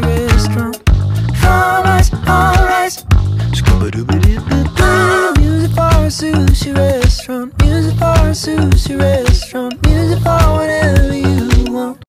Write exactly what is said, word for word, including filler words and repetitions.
restaurant. All rise, all rise. Music for a sushi restaurant. Music for a sushi restaurant.